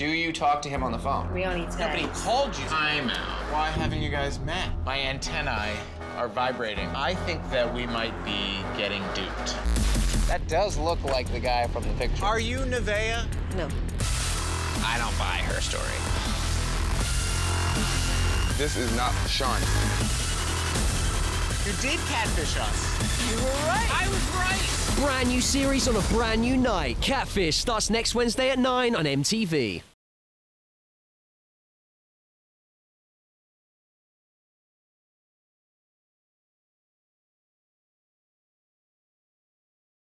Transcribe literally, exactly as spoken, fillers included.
Do you talk to him on the phone? We only text. No, but he called you. Time out. Why haven't you guys met? My antennae are vibrating. I think that we might be getting duped. That does look like the guy from the picture. Are you Nevaeh? No. I don't buy her story. This is not Sean. You did catfish us. You were right. I was right. Brand new series on a brand new night. Catfish starts next Wednesday at nine on M T V.